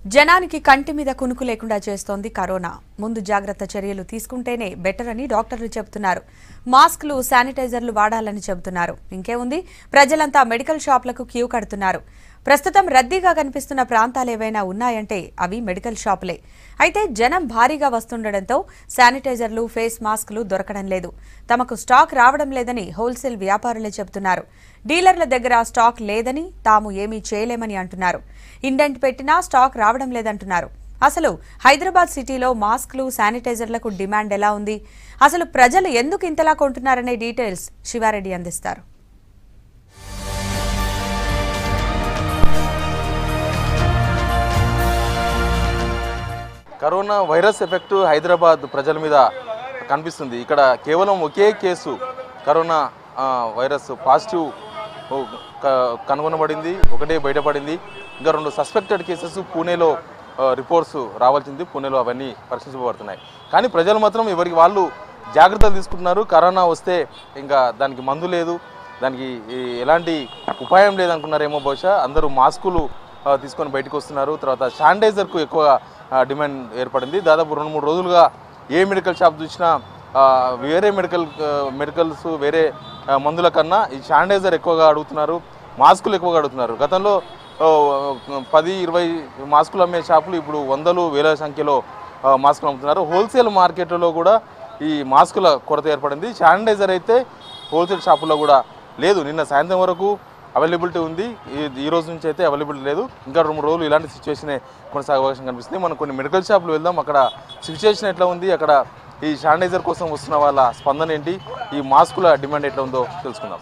జనానికి కంటి మీద కునుకు లేకుండా చేస్తోంది కరోనా. ముందు జాగ్రత్త చర్యలు తీసుకుంటేనే బెటర్ అని డాక్టర్లు చెబుతున్నారు. మాస్క్లు, శానిటైజర్లు వాడాలని చెబుతున్నారు. ఇంకేముంది, ప్రజలంతా మెడికల్ షాపులకు క్యూ కడుతున్నారు. ప్రస్తుతం రద్దీగా కనిపిస్తున్న ప్రాంతాలు ఏవైనా ఉన్నాయంటే అవి మెడికల్ షాపులే. అయితే జనం భారీగా వస్తుండటంతో శానిటైజర్లు, ఫేస్ మాస్క్లు దొరకడం లేదు. తమకు స్టాక్ రావడం లేదని హోల్సేల్ వ్యాపారులే చెబుతున్నారు. డీలర్ల దగ్గర స్టాక్ లేదని, తాము ఏమీ చేయలేమని అంటున్నారు. ఇండెంట్ పెట్టినా స్టాక్ రావడం లేదంటున్నారు. అసలు హైదరాబాద్ సిటీలో మాస్క్లు, శానిటైజర్లకు డిమాండ్ ఎలా ఉంది, అసలు ప్రజలు ఎందుకు ఇంతలా కొంటున్నారనే డీటెయిల్స్ శివారెడ్డి అందిస్తారు. కరోనా వైరస్ ఎఫెక్ట్ హైదరాబాద్ ప్రజల మీద కనిపిస్తుంది. ఇక్కడ కేవలం ఒకే కేసు కరోనా వైరస్ పాజిటివ్ కనుగొనబడింది, ఒకటే బయటపడింది. ఇంకా 2 సస్పెక్టెడ్ కేసెస్ పూణేలో రిపోర్ట్స్ రావాల్సింది. పూణేలో అవన్నీ పరీక్షించబడుతున్నాయి. కానీ ప్రజలు మాత్రం ఎవరికి వాళ్ళు జాగ్రత్తలు తీసుకుంటున్నారు. కరోనా వస్తే ఇంకా దానికి మందు లేదు, దానికి ఎలాంటి ఉపాయం లేదనుకున్నారేమో. బహుశా అందరూ మాస్కులు తీసుకొని బయటకు వస్తున్నారు. తర్వాత శానిటైజర్కు ఎక్కువ డిమాండ్ ఏర్పడింది. దాదాపు 2-3 రోజులుగా ఏ మెడికల్ షాప్ చూసినా వేరే మెడికల్స్ వేరే మందుల కన్నా ఈ శానిటైజర్ ఎక్కువగా అడుగుతున్నారు, మాస్కులు ఎక్కువగా అడుగుతున్నారు. గతంలో 10-20 మాస్కులు అమ్మే షాపులు ఇప్పుడు వందలు వేల సంఖ్యలో మాస్కులు అమ్ముతున్నారు. హోల్సేల్ మార్కెట్లో కూడా ఈ మాస్కుల కొరత ఏర్పడింది. శానిటైజర్ అయితే హోల్సేల్ షాపుల్లో కూడా లేదు. నిన్న సాయంత్రం వరకు అవైలబిలిటీ ఉంది, ఈ రోజు నుంచి అయితే అవైలబిలిటీ లేదు. ఇంకా 2-3 రోజులు ఇలాంటి సిచ్యువేషనే కొనసాగే అవకాశం కనిపిస్తుంది. మనం కొన్ని మెడికల్ షాపులు వెళ్దాం, అక్కడ సిచ్యువేషన్ ఎట్లా ఉంది, అక్కడ ఈ శానిటైజర్ కోసం వస్తున్న వాళ్ళ స్పందన ఏంటి, ఈ మాస్కుల డిమాండ్ ఎట్లా ఉందో తెలుసుకుందాం.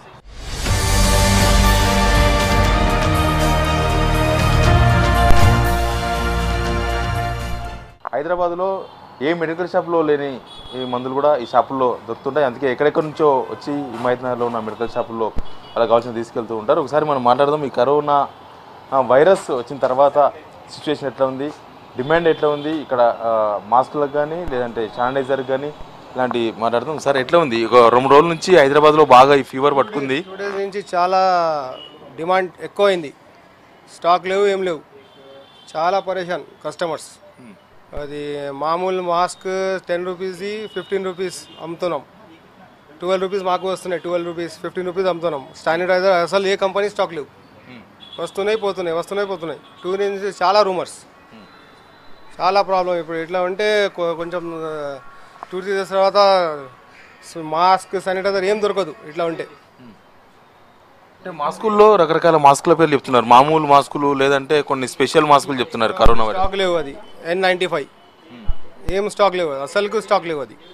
హైదరాబాద్లో ఏ మెడికల్ షాప్లో లేని ఈ మందులు కూడా ఈ షాపుల్లో దొరుకుతుంటాయి. అందుకే ఎక్కడెక్కడి నుంచో వచ్చి హిమాయత్నగర్లో ఉన్న మెడికల్ షాపుల్లో అలా కావాల్సిన తీసుకెళ్తూ ఉంటారు. ఒకసారి మనం మాట్లాడదాం. ఈ కరోనా వైరస్ వచ్చిన తర్వాత సిచ్యువేషన్ ఎట్లా ఉంది, డిమాండ్ ఎట్లా ఉంది, ఇక్కడ మాస్కులకు కానీ లేదంటే శానిటైజర్కి కానీ ఇలాంటి మాట్లాడదాం. ఒకసారి ఎట్లా ఉంది? 2 రోజుల నుంచి హైదరాబాద్లో బాగా ఈ ఫీవర్ పట్టుకుంది. 2 డేస్ నుంచి చాలా డిమాండ్ ఎక్కువైంది. స్టాక్ లేవు, ఏం లేవు. చాలా పరేషాన్ కస్టమర్స్. అది మామూలు మాస్క్ 10 రూపీస్ 15 రూపీస్ అమ్ముతున్నాం. 12 రూపీస్ మాకు వస్తున్నాయి, 12 రూపీస్ 15 రూపీస్ అమ్ముతున్నాం. శానిటైజర్ అసలు ఏ కంపెనీ స్టాక్ లేవు, వస్తున్నాయి పోతున్నాయి. 2 నుంచి చాలా రూమర్స్, చాలా ప్రాబ్లం. ఇప్పుడు ఎట్లా అంటే కొంచెం 2-3 డేస్ తర్వాత మాస్క్, శానిటైజర్ ఏం దొరకదు ఇట్లా ఉంటే. అంటే మాస్కుల్లో రకరకాల మాస్కుల పేర్లు చెప్తున్నారు. మామూలు మాస్కులు లేదంటే కొన్ని స్పెషల్ మాస్కులు చెప్తున్నారు. కరోనా స్టాక్ లేవు. అది N95 ఏం స్టాక్ లేవు, అసలుకు స్టాక్ లేవు. అది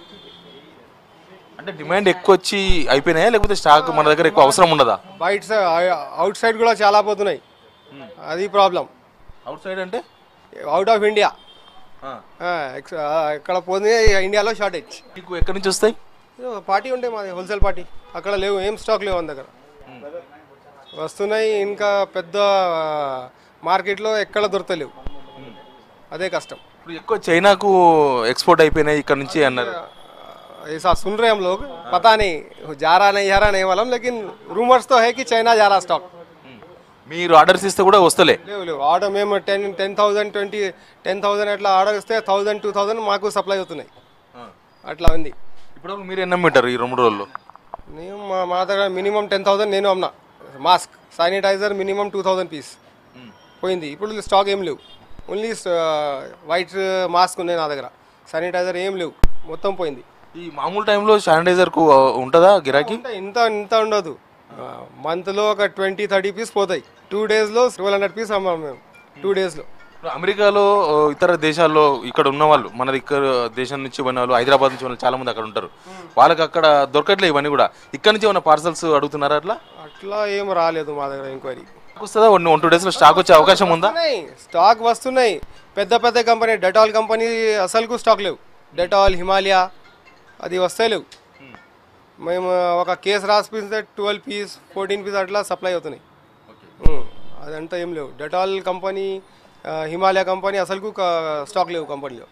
అంటే డిమాండ్ ఎక్కువ వచ్చి అయిపోయినాయా, లేకపోతే స్టాక్ మన దగ్గర ఎక్కువ అవసరం ఉండదా? బయట అవుట్ సైడ్ కూడా చాలా పోతున్నాయి, అది ప్రాబ్లం. అవుట్ సైడ్ అంటే అవుట్ ఆఫ్ ఇండియా ఇక్కడ పోతే ఇండియాలో షార్టేజ్. మీకు ఎక్కడి నుంచి వస్తాయి? పార్టీ ఉంటే మాది హోల్సేల్ పార్టీ, అక్కడ లేవు, ఏం స్టాక్ లేవు. మన దగ్గర వస్తున్నాయి, ఇంకా పెద్ద మార్కెట్లో ఎక్కడ దొరకలేవు, అదే కష్టం. ఇప్పుడు ఎక్కువ చైనాకు ఎక్స్పోర్ట్ అయిపోయినాయి ఇక్కడ నుంచి అన్నారు. ऐसा सुन रहे हम लोग, पता नहीं जा रहा नहीं वाला, लेकिन रूमर्स तो है कि चाइना जा रहा स्टॉक. మీరు ఆర్డర్స్ ఇస్తే కూడా వస్తలే? లేవు. ఆర్డర్ మేము 10,000 అట్లా ఆర్డర్ ఇస్తే 1,000-2,000 మాకు సప్లై అవుతున్నాయి, అట్లా ఉంది. ఇప్పుడు మీరు ఎన్ని అమ్మింటారు ఈ 2 రోజుల్లో? నేను మా దగ్గర మినిమం 10,000 నేను అమ్మినా. మాస్క్, శానిటైజర్ మినిమం 2,000 పీస్ పోయింది. ఇప్పుడు స్టాక్ ఏం లేవు. ఓన్లీ వైట్ మాస్క్ ఉన్నాయి నా దగ్గర, శానిటైజర్ ఏం లేవు, మొత్తం పోయింది. ఈ మామూలు టైంలో శానిటైజర్కు ఉంటుందా గిరాకీ? ఇంత ఉండదు. మంత్లో ఒక 20-30 పీస్ పోతాయి. 2 డేస్లో 1200 పీస్ అమ్మాము మేము 2 డేస్లో. అమెరికాలో, ఇతర దేశాల్లో ఇక్కడ ఉన్న వాళ్ళు, మన ఇక్కడ దేశం నుంచి ఉన్న వాళ్ళు, హైదరాబాద్ నుంచి చాలా మంది అక్కడ ఉంటారు. వాళ్ళకి అక్కడ దొరకట్లేదు ఇవన్నీ కూడా. ఇక్కడ నుంచి ఏమైనా పార్సల్స్ అడుగుతున్నారా? అట్లా ఏం రాలేదు మా దగ్గర ఎంక్వైరీ. వస్తుందా? 1-2 డేస్లో స్టాక్ వచ్చే అవకాశం ఉందా? స్టాక్ వస్తున్నాయి. పెద్ద కంపెనీ డెటాల్ కంపెనీ అసలుకు స్టాక్ లేవు. డెటాల్, హిమాలయ అది వస్తే లేవు. మేము ఒక కేసు రాసిపిస్తే 12 పీస్ 14 పీస్ అట్లా సప్లై అవుతున్నాయి. అదంతా ఏం లేవు. డెటాల్ కంపెనీ, హిమాలయ కంపెనీ అసలుకు స్టాక్ లేవు కంపెనీలో.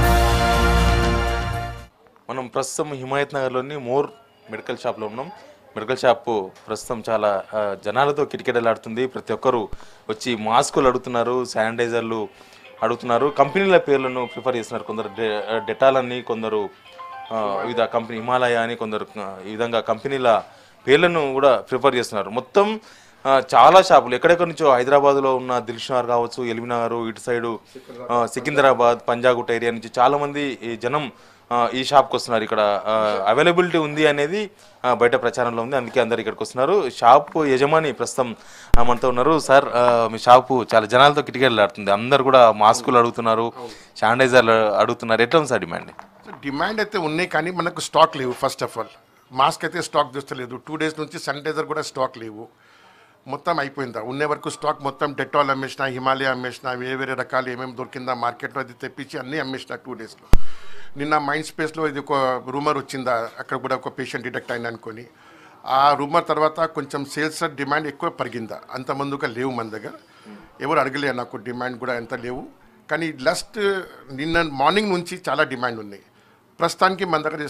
మనం ప్రస్తుతం హిమాయత్ నగర్లోని మోర్ మెడికల్ షాప్లో ఉన్నాం. మెడికల్ షాపు ప్రస్తుతం చాలా జనాలతో కిటకిటలాడుతుంది. ప్రతి ఒక్కరు వచ్చి మాస్కులు అడుగుతున్నారు, శానిటైజర్లు అడుగుతున్నారు. కంపెనీల పేర్లను ప్రిఫర్ చేస్తున్నారు. కొందరు డెటాల్ అని, కొందరు వివిధ కంపెనీ హిమాలయ అని, కొందరు ఈ విధంగా కంపెనీల పేర్లను కూడా ప్రిఫర్ చేస్తున్నారు. మొత్తం చాలా షాపులు ఎక్కడెక్కడి నుంచో హైదరాబాద్లో ఉన్న దిల్షునార్ కావచ్చు, ఎల్బీనగర్, ఇటు సైడు సికింద్రాబాద్, పంజాగుట్ట ఏరియా నుంచి చాలామంది జనం ఈ షాప్కి వస్తున్నారు. ఇక్కడ అవైలబిలిటీ ఉంది అనేది బయట ప్రచారంలో ఉంది, అందుకే అందరు ఇక్కడికి వస్తున్నారు. షాప్ యజమాని ప్రస్తుతం మనతో ఉన్నారు. సార్, మీ షాపు చాలా జనాలతో కిటకిటలాడుతుంది. అందరు కూడా మాస్కులు అడుగుతున్నారు, శానిటైజర్లు అడుగుతున్నారు. ఎట్లా ఉంది సార్ డిమాండ్? డిమాండ్ అయితే ఉన్నాయి కానీ మనకు స్టాక్ లేవు. ఫస్ట్ ఆఫ్ ఆల్ మాస్క్ అయితే స్టాక్ చూస్తలేదు. 2 days నుంచి శానిటైజర్ కూడా స్టాక్ లేవు. మొత్తం అయిపోయిందా ఉన్న వరకు స్టాక్ మొత్తం డెటాల్ అమ్మేసిన, హిమాలయ అమ్మేసిన, వేరే రకాలు ఏమేమి దొరికిందా మార్కెట్లో అది తెప్పించి అన్నీ అమ్మేసిన 2 daysలో. నిన్న మైండ్ స్పేస్లో ఇది ఒక రూమర్ వచ్చిందా, అక్కడ కూడా ఒక పేషెంట్ డిటెక్ట్ అయిన అనుకొని ఆ రూమర్ తర్వాత కొంచెం సేల్స్ డిమాండ్ ఎక్కువ పెరిగిందా. అంత ముందుగా లేవు మన దగ్గర, ఎవరు అడగలే నాకు డిమాండ్ కూడా ఎంత లేవు. కానీ లాస్ట్ నిన్న మార్నింగ్ నుంచి చాలా డిమాండ్ ఉన్నాయి. ప్రస్తుతానికి మన దగ్గర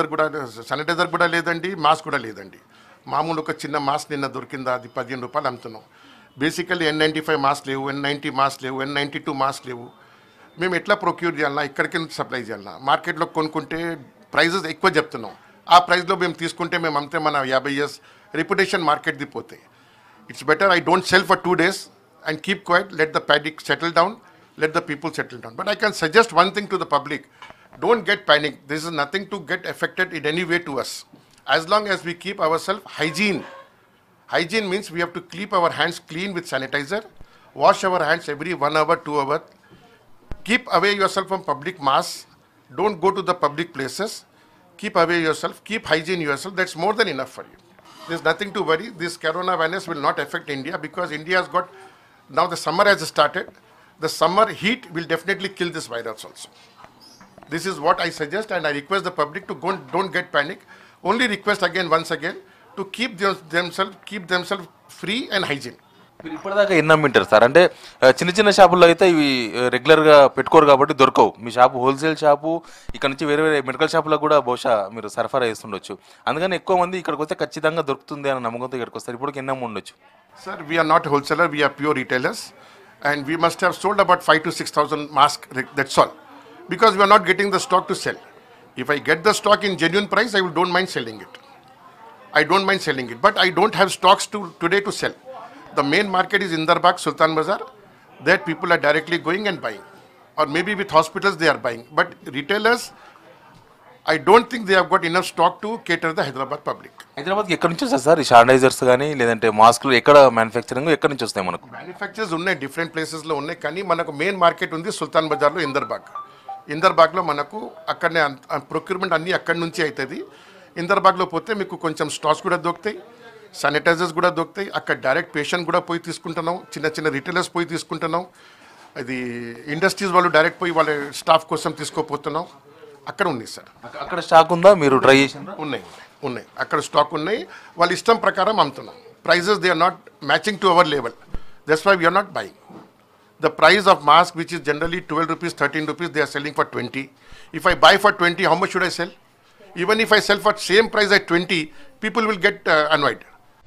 శానిటైజర్ కూడా లేదండి, మాస్క్ కూడా లేదండి. మామూలు ఒక చిన్న మాస్క్ నిన్న దొరికిందా, అది 15 రూపాయలు అమ్ముతున్నాం. బేసికల్లీ N95 మాస్క్ లేవు, N90 మాస్క్ లేవు, N92 మాస్క్ లేవు. మేము ఎట్లా ప్రొక్యూర్ చేయాలన్నా, ఇక్కడికి నుంచి సప్లై చేయాలన్నా, మార్కెట్లో కొనుక్కుంటే ప్రైజెస్ ఎక్కువ చెప్తున్నాం. ఆ ప్రైస్లో మేము తీసుకుంటే మేము అమ్మితే మన 50 years రెప్యుటేషన్ మార్కెట్ది పోతాయి. It's better I don't sell for 2 days and keep quiet, let the panic settle down, let the people settle down. But I can suggest one thing to the public, don't get panic. This is nothing to get affected in any way to us. As long as we keep ourselves hygiene. Hygiene means we have to keep our hands clean with sanitizer, wash our hands every 1 hour, 2 hours. Keep away yourself from public mass. Don't go to the public places. Keep away yourself. Keep hygiene yourself. That's more than enough for you. There's nothing to worry. This coronavirus will not affect India because India has got, now the summer has started. The summer heat will definitely kill this virus also. This is what I suggest, and I request the public to don't get panic. Only request once again to keep themselves free and hygiene. మీరు ఇప్పటిదాకా ఎన్ని అమ్మింటారు sir? అంటే చిన్న చిన్న షాపుల్లో అయితే ఇవి రెగ్యులర్గా పెట్టుకోరు కాబట్టి దొరకవు. మీ షాపు హోల్సేల్ షాపు, ఇక్కడ నుంచి వేరే వేరే మెడికల్ షాపులకు కూడా బహుశా మీరు సరఫరా చేస్తుండొచ్చు. అందుకని ఎక్కువ మంది ఇక్కడికి వస్తే ఖచ్చితంగా దొరుకుతుంది అన్న నమ్మకంతో ఇక్కడికి వస్తారు. ఇప్పుడు ఎన్ని అమ్మి ఉండొచ్చు? Sir, we are not wholesaler, we are pure retailers, and we must have sold about 5,000 to 6,000 masks, that's all. Because we are not getting the stock to sell. If I get the stock in genuine price, I don't mind selling it. But I don't have stocks today to sell. The main market is Indarbagh, Sultan Bazaar. There people are directly going and buying. Or maybe with hospitals they are buying. But retailers, I don't think they have got enough stock to cater the Hyderabad public. హైదరాబాద్కి ఎక్కడి నుంచి వస్తాయి sir ఈ sanitizers కానీ, లేదంటే మాస్కులు ఎక్కడ manufacturing ఎక్కడి నుంచి వస్తాయి? మనకు మ్యానుఫ్యాక్చర్స్ ఉన్నాయి, డిఫరెంట్ ప్లేసెస్లో ఉన్నాయి. కానీ మనకు మెయిన్ మార్కెట్ ఉంది సుల్తాన్ బజార్లో, ఇందర్బాగ్లో మనకు అక్కడనే ప్రొక్యూర్మెంట్ అన్నీ అక్కడి నుంచి అవుతుంది. ఇందర్బాగ్లో పోతే మీకు కొంచెం స్టాక్స్ కూడా దొరుకుతాయి, శానిటైజర్స్ కూడా దొరుకుతాయి. అక్కడ డైరెక్ట్ పేషెంట్ కూడా పోయి తీసుకుంటున్నాం, చిన్న చిన్న రిటైలర్స్ పోయి తీసుకుంటున్నాం, అది ఇండస్ట్రీస్ వాళ్ళు డైరెక్ట్ పోయి వాళ్ళ స్టాఫ్ కోసం తీసుకోపోతున్నాం. అక్కడ ఉన్నాయి సార్. అక్కడ స్టాక్ ఉందా? మీరు ట్రై చేసి? ఉన్నాయి అక్కడ స్టాక్ ఉన్నాయి. వాళ్ళ ఇష్టం ప్రకారం అమ్ముతున్నాం. Prices they are not matching to our level. That's why we're not buying. The price of mask, which is generally 12 rupees, 13 rupees, they are selling for 20. If I buy for 20, how much should I sell? Even if I sell for same price at 20, people will get annoyed.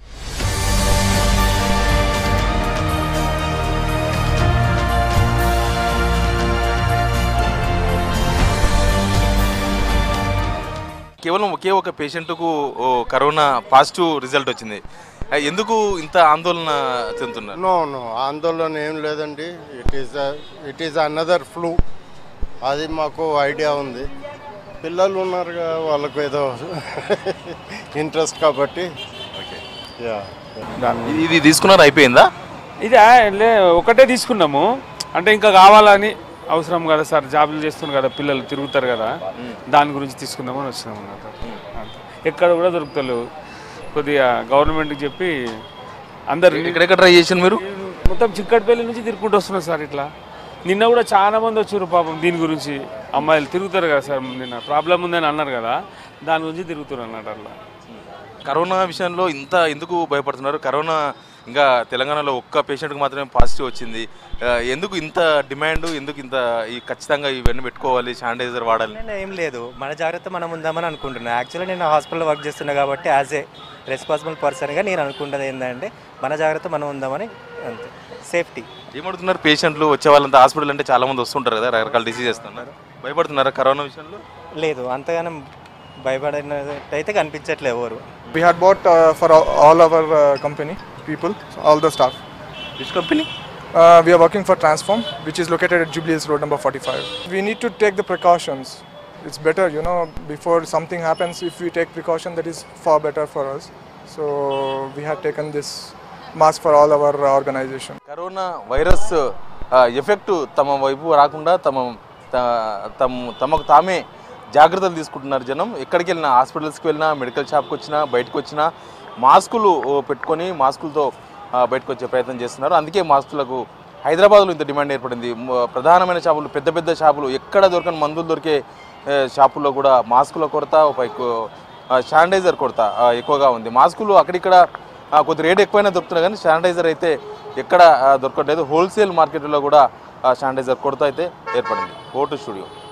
కేవలం ఒకే ఒక పేషెంట్కు corona positive result వచ్చింది. ఎందుకు ఇంత ఆందోళన చెందుతున్నారు? No ఆందోళన ఏం లేదండి. It is another flu. అది మాకు ఐడియా ఉంది. పిల్లలు ఉన్నారుగా, వాళ్ళకు ఏదో ఇంట్రెస్ట్ కాబట్టి. ఇది తీసుకున్నారు, అయిపోయిందా? ఇది ఒకటే తీసుకున్నాము. అంటే ఇంకా కావాలని అవసరం కదా సార్, జాబులు చేస్తున్నారు కదా, పిల్లలు తిరుగుతారు కదా, దాని గురించి తీసుకుందామని వచ్చినాము. ఎక్కడ కూడా దొరుకుతలేవు. కొద్దిగా గవర్నమెంట్కి చెప్పి అందరు ఎక్కడెక్కడ ట్రై చేసాను. మీరు మొత్తం చిక్కటిపల్లి నుంచి తిరుగుకుంటూ వస్తున్నారు సార్. ఇట్లా నిన్న కూడా చాలా మంది వచ్చారు పాపం. దీని గురించి అమ్మాయిలు తిరుగుతారు కదా సార్, నిన్న ప్రాబ్లం ఉందని అన్నారు కదా, దాని గురించి తిరుగుతున్నారు అన్నట్టు. అట్లా కరోనా విషయంలో ఇంత ఎందుకు భయపడుతున్నారు? కరోనా ఇంకా తెలంగాణలో ఒక్క పేషెంట్కి మాత్రమే పాజిటివ్ వచ్చింది. ఎందుకు ఇంత డిమాండ్, ఎందుకు ఇంత ఈ ఖచ్చితంగా ఇవన్నీ పెట్టుకోవాలి, శానిటైజర్ వాడాలి? ఏం లేదు, మన జాగ్రత్త మనం ఉందామని అనుకుంటున్నాను. యాక్చువల్లీ నేను హాస్పిటల్లో వర్క్ చేస్తున్నా కాబట్టి యాజ్ ఏ రెస్పాన్సిబుల్ పర్సన్గా నేను అనుకుంటుంది ఏంటంటే మన జాగ్రత్త మనం ఉందామని, అంతే. సేఫ్టీ. ఏమడుతున్నారు పేషెంట్లు వచ్చే వాళ్ళంతా? హాస్పిటల్ అంటే చాలా మంది వస్తుంటారు కదా, రకరకాల డిసీజ్ చేస్తున్నారు. భయపడుతున్నారా కరోనా విషయంలో? లేదు, అంతగానం భయపడినట్టయితే కనిపించట్లేదు ఎవరు. We had bought for all our company people, all the staff. Which company? We are working for Transform, which is located at Jubilee Hills Road number 45. We need to take the precautions. It's better, before something happens, if we take precaution, that is far better for us. So we had taken this mask for all our organization. Corona virus effect తమ వైపు రాకుండా తమకు తామే జాగ్రత్తలు తీసుకుంటున్నారు జనం. ఎక్కడికి వెళ్ళినా, హాస్పిటల్స్కి వెళ్ళినా, మెడికల్ షాప్కి వచ్చినా, బయటకు వచ్చినా మాస్కులు పెట్టుకొని మాస్కులతో బయటకు వచ్చే ప్రయత్నం చేస్తున్నారు. అందుకే మాస్కులకు హైదరాబాద్లో ఇంత డిమాండ్ ఏర్పడింది. ప్రధానమైన షాపులు, పెద్ద పెద్ద షాపులు, ఎక్కడ దొరకని మందులు దొరికే షాపుల్లో కూడా మాస్కుల కొరత, శానిటైజర్ కొరత ఎక్కువగా ఉంది. మాస్కులు అక్కడిక్కడ కొద్ది రేటు ఎక్కువైనా దొరుకుతున్నాయి, కానీ శానిటైజర్ అయితే ఎక్కడ దొరకట్లేదు. హోల్సేల్ మార్కెట్లో కూడా శానిటైజర్ కొరత అయితే ఏర్పడింది. ఓటు స్టూడియో.